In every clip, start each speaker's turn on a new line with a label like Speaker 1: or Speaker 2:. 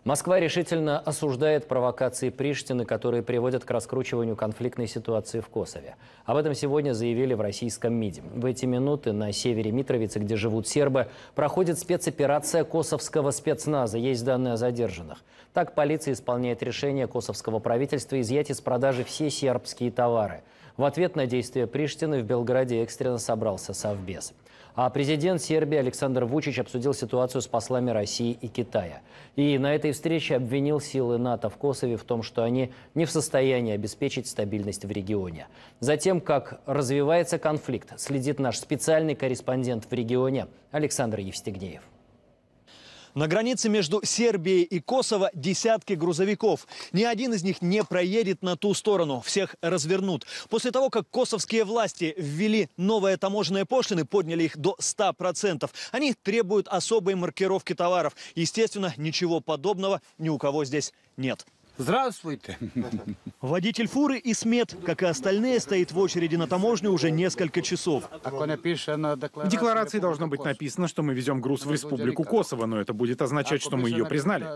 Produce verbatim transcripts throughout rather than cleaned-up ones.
Speaker 1: Москва решительно осуждает провокации Приштины, которые приводят к раскручиванию конфликтной ситуации в Косове. Об этом сегодня заявили в российском МИДе. В эти минуты на севере Митровицы, где живут сербы, проходит спецоперация косовского спецназа. Есть данные о задержанных. Так, полиция исполняет решение косовского правительства изъять из продажи все сербские товары. В ответ на действия Приштины в Белграде экстренно собрался Совбез. А президент Сербии Александр Вучич обсудил ситуацию с послами России и Китая. И на этой встрече обвинил силы НАТО в Косове в том, что они не в состоянии обеспечить стабильность в регионе. Затем, как развивается конфликт, следит наш специальный корреспондент в регионе Александр Евстигнеев.
Speaker 2: На границе между Сербией и Косово десятки грузовиков. Ни один из них не проедет на ту сторону. Всех развернут. После того, как косовские власти ввели новые таможенные пошлины, подняли их до ста процентов, они требуют особой маркировки товаров. Естественно, ничего подобного ни у кого здесь нет.
Speaker 3: Здравствуйте.
Speaker 2: Водитель фуры Исмет, как и остальные, стоит в очереди на таможню уже несколько часов.
Speaker 3: В декларации должно быть написано, что мы везем груз в Республику Косово, но это будет означать, что мы ее признали.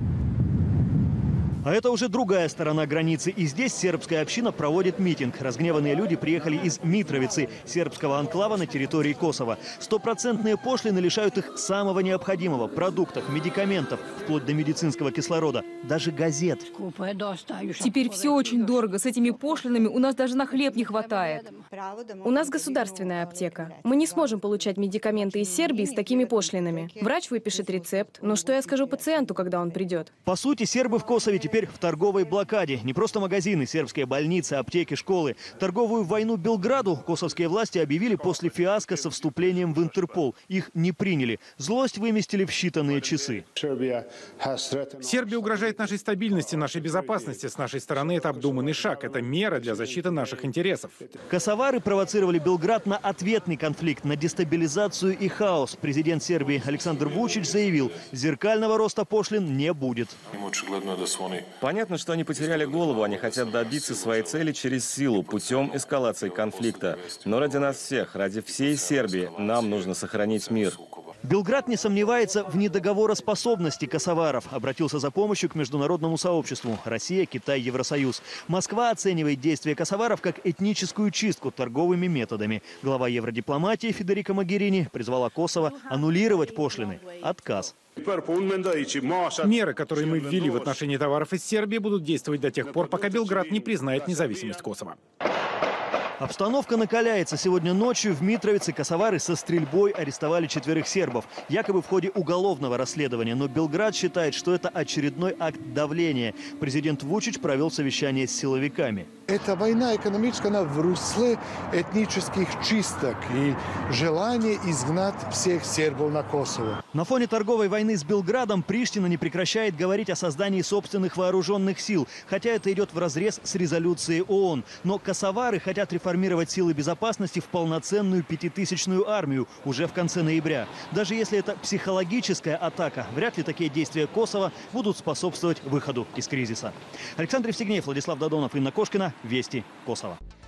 Speaker 2: А это уже другая сторона границы. И здесь сербская община проводит митинг. Разгневанные люди приехали из Митровицы, сербского анклава на территории Косово. Стопроцентные пошлины лишают их самого необходимого – продуктов, медикаментов, вплоть до медицинского кислорода, даже газет.
Speaker 4: Теперь все очень дорого. С этими пошлинами у нас даже на хлеб не хватает.
Speaker 5: У нас государственная аптека. Мы не сможем получать медикаменты из Сербии с такими пошлинами. Врач выпишет рецепт, но что я скажу пациенту, когда он придет?
Speaker 2: По сути, сербы в Косове теперь в торговой блокаде. Не просто магазины, сербские больницы, аптеки, школы. Торговую войну Белграду косовские власти объявили после фиаско со вступлением в Интерпол. Их не приняли. Злость выместили в считанные часы.
Speaker 3: Сербия угрожает нашей стабильности, нашей безопасности. С нашей стороны это обдуманный шаг. Это мера для защиты наших интересов.
Speaker 2: Косовары провоцировали Белград на ответный конфликт, на дестабилизацию и хаос. Президент Сербии Александр Вучич заявил, зеркального роста пошлин не будет.
Speaker 6: Понятно, что они потеряли голову, они хотят добиться своей цели через силу, путем эскалации конфликта. Но ради нас всех, ради всей Сербии, нам нужно сохранить мир.
Speaker 2: Белград не сомневается в недоговороспособности косоваров. Обратился за помощью к международному сообществу – Россия, Китай, Евросоюз. Москва оценивает действия косоваров как этническую чистку торговыми методами. Глава евродипломатии Федерико Могерини призвала Косово аннулировать пошлины. Отказ.
Speaker 3: Меры, которые мы ввели в отношении товаров из Сербии, будут действовать до тех пор, пока Белград не признает независимость Косово.
Speaker 2: Обстановка накаляется. Сегодня ночью в Митровице косовары со стрельбой арестовали четверых сербов, якобы в ходе уголовного расследования. Но Белград считает, что это очередной акт давления. Президент Вучич провел совещание с силовиками.
Speaker 7: Эта война экономическая, она в русле этнических чисток и желание изгнать всех сербов на Косово.
Speaker 2: На фоне торговой войны с Белградом Приштина не прекращает говорить о создании собственных вооруженных сил, хотя это идет вразрез с резолюцией ООН. Но косовары хотят реформировать силы безопасности в полноценную пятитысячную армию уже в конце ноября. Даже если это психологическая атака, вряд ли такие действия Косово будут способствовать выходу из кризиса. Александр Евстигнеев, Владислав Додонов, Инна Кошкина. Вести, Косово.